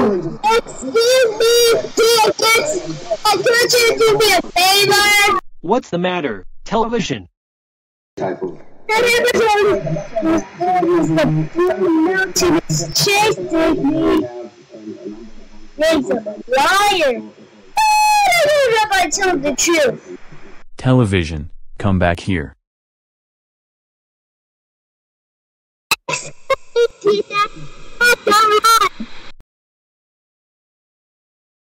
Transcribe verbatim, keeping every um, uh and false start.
Excuse me, kids. Could you do me a favor? What's the matter? Television. Television is the chasing me. He's a liar. I don't know if I tell the truth. Television, come back here. I'm